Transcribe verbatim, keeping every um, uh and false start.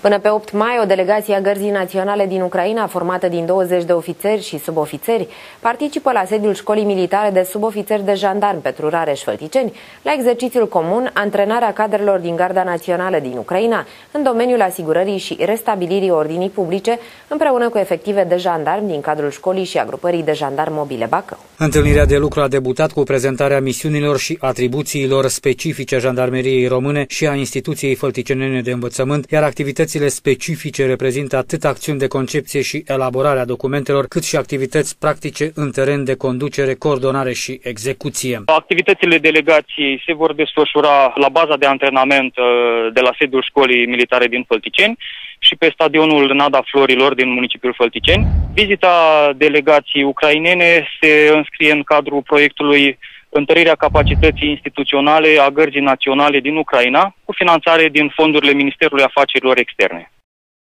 Până pe opt mai, o delegație a Gărzii Naționale din Ucraina, formată din douăzeci de ofițeri și subofițeri, participă la sediul Școlii Militare de Subofițeri de Jandarmi Petru Rareș-Fălticeni la exercițiul comun antrenarea cadrelor din Garda Națională din Ucraina în domeniul asigurării și restabilirii ordinii publice, împreună cu efective de jandarmi din cadrul școlii și a grupării de jandarmi mobile Bacău. Întâlnirea de lucru a debutat cu prezentarea misiunilor și atribuțiilor specifice Jandarmeriei Române și a Instituției Fălticenene de Învățământ, iar activitățile specifice reprezintă atât acțiuni de concepție și elaborare a documentelor, cât și activități practice în teren de conducere, coordonare și execuție. Activitățile delegației se vor desfășura la baza de antrenament de la sediul Școlii Militare din Fălticeni și pe stadionul Nada Florilor din municipiul Fălticeni. Vizita delegației ucrainene se înscrie în cadrul proiectului întărirea capacității instituționale a Gărzii Naționale din Ucraina, cu finanțare din fondurile Ministerului Afacerilor Externe.